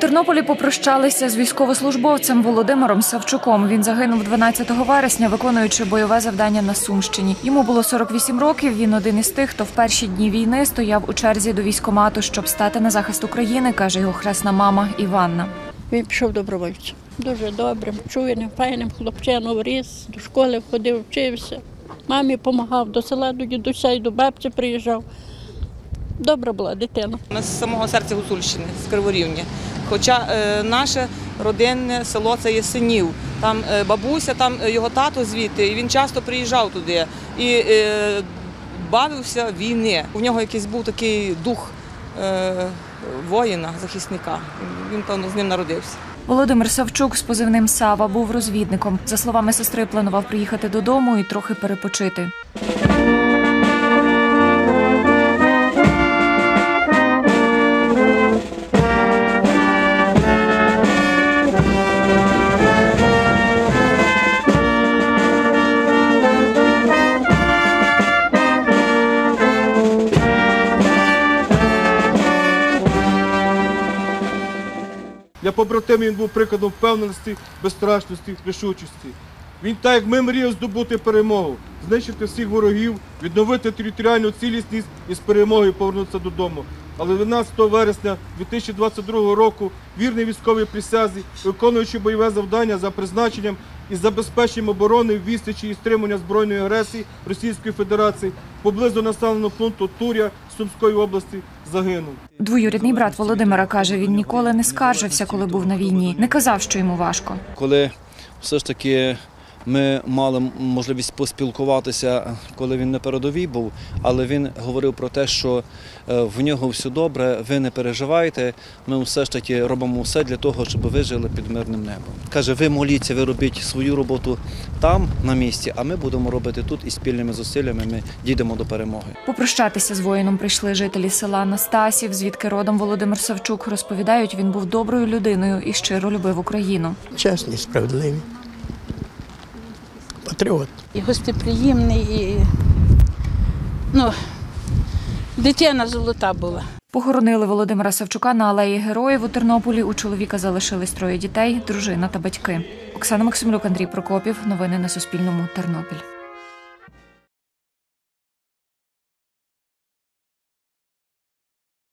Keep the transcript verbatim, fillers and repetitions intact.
Тернополі попрощалися з військовослужбовцем Володимиром Савчуком. Він загинув дванадцятого вересня, виконуючи бойове завдання на Сумщині. Йому було сорок вісім років, він один із тих, хто в перші дні війни стояв у черзі до військкомату, щоб стати на захист України, каже його хресна мама Іванна. Він пішов добровольцем. Дуже добрим, чуйним, файним хлопчином ріс, до школи ходив, вчився. Мамі допомагав, до села, до дідуся і до бабці приїжджав. Добра була дитина. Ми з самого серця Гуцульщини, з Криворівня. Хоча е, наше родинне село – це є Синів. Там е, бабуся, там його тато звідти, і він часто приїжджав туди. І е, бавився війни. У нього якийсь був такий дух е, воїна, захисника. Він, певно, з ним народився. Володимир Савчук з позивним Сава був розвідником. За словами сестри, планував приїхати додому і трохи перепочити. Для побратимів він був прикладом впевненості, безстрашності, рішучості. Він, так як ми, мріяв здобути перемогу, знищити всіх ворогів, відновити територіальну цілісність і з перемогою повернутися додому. Але дванадцятого вересня дві тисячі двадцять другого року вірний військовій присязі, виконуючи бойове завдання за призначенням і забезпеченням оборони, відсічі і стримування збройної агресії Російської Федерації поблизу населеного пункту Туря Сумської області загинув. Двоюрідний брат Володимира каже, він ніколи не скаржився, коли був на війні. Не казав, що йому важко. Коли все ж таки ми мали можливість поспілкуватися, коли він на передовій був, але він говорив про те, що в нього все добре, ви не переживайте, ми все ж таки робимо все для того, щоб ви жили під мирним небом. Каже, ви моліться, ви робіть свою роботу там, на місці, а ми будемо робити тут і спільними зусиллями ми дійдемо до перемоги. Попрощатися з воїном прийшли жителі села Настасів, звідки родом Володимир Савчук. Розповідають, він був доброю людиною і щиро любив Україну. Чесний, справедливий. Патріот. І гостеприємний, і ну, дитина золота була. Похоронили Володимира Савчука на алеї Героїв у Тернополі. У чоловіка залишились троє дітей, дружина та батьки. Оксана Максимлюк, Андрій Прокопів. Новини на Суспільному. Тернопіль.